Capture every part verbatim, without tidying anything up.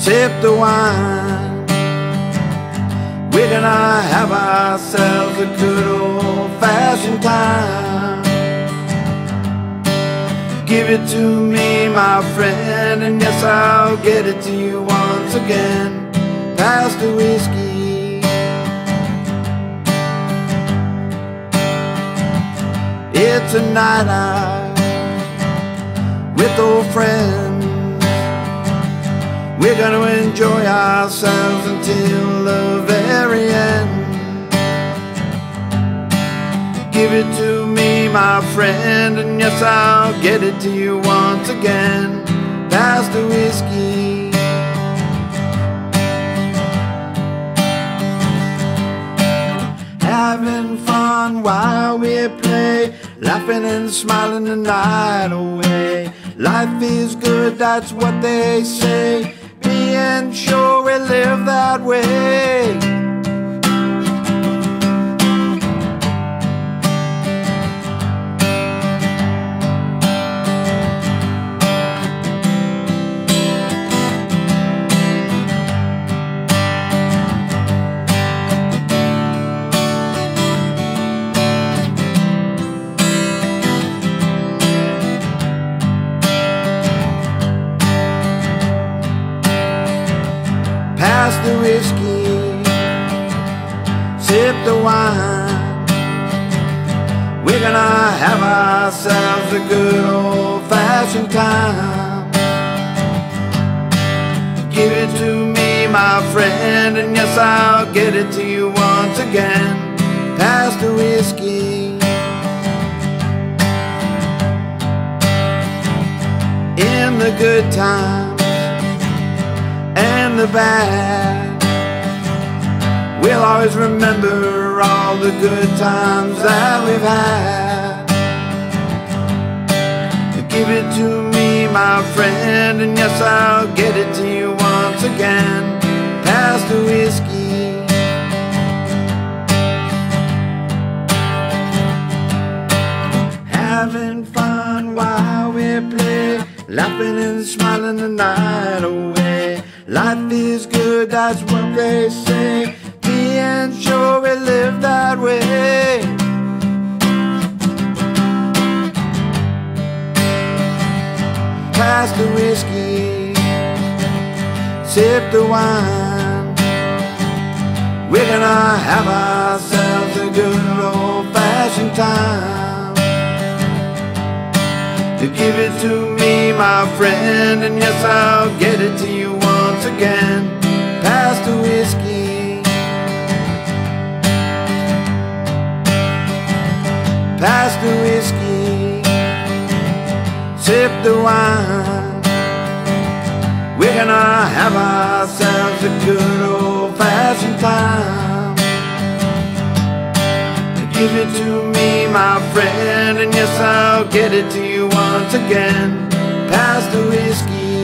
sip the wine. We're gonna have ourselves a good old-fashioned time. Give it to me, my friend, and yes, I'll get it to you once again. Pass the whiskey. It's a night out with old friends. We're gonna enjoy ourselves until the very end. Give it to me, my friend, and yes, I'll get it to you once again. Pass the whiskey. Having fun while we play, laughing and smiling the night away. Life is good, that's what they say. Being sure we live that way. Pass the whiskey, sip the wine. We're gonna have ourselves a good old-fashioned time. Give it to me, my friend, and yes, I'll get it to you once again. Pass the whiskey. In the good times and the bad, we'll always remember all the good times that we've had. Give it to me, my friend, and yes, I'll get it to you once again. Pass the whiskey. Having fun while we play, laughing and smiling the night away. Life is good, that's what they say. Being sure we live that way. Pass the whiskey, sip the wine. We're gonna have ourselves a good old-fashioned time. Give it to me, my friend, and yes, I'll get it to you once again. Pass the whiskey. Pass the whiskey, sip the wine. We're gonna have ourselves a good old-fashioned time. Give it to me, my friend, and yes, I'll get it to you once again. Pass the whiskey.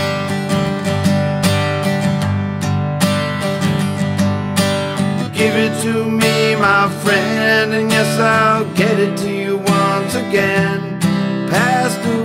Give it to me, my friend, and yes, I'll get it to you once again. Pass the